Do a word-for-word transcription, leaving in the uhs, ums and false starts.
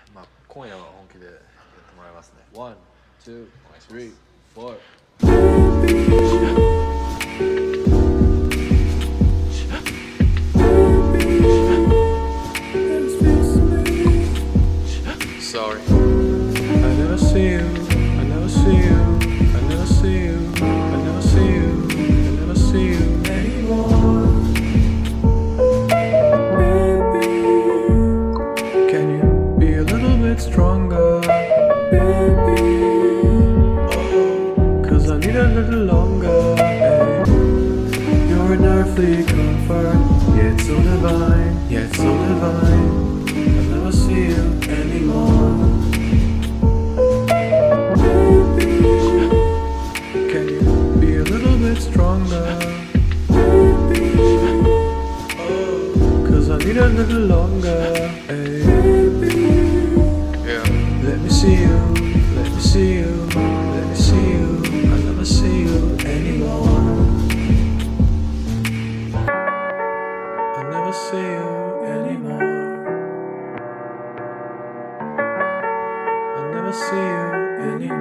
まあ今夜は本気でやってもらいますね。 ワン、ツー、 お願いしスリー、 ます。 フォー。 Sorry. I never see you, I never see you, I never see you, I never see you, I never see you anymore. Baby, can you be a little bit stronger? Baby, oh, cause I need a little longer. Hey. You're an earthly comfort, yet so divine, yet so divine. I'll never see you anymore. Stronger, baby. Oh, cause I need a little longer, hey. Baby. Yeah. Let me see you, let me see you, let me see you. I'll never see you anymore. I'll never see you anymore. I'll never see you anymore.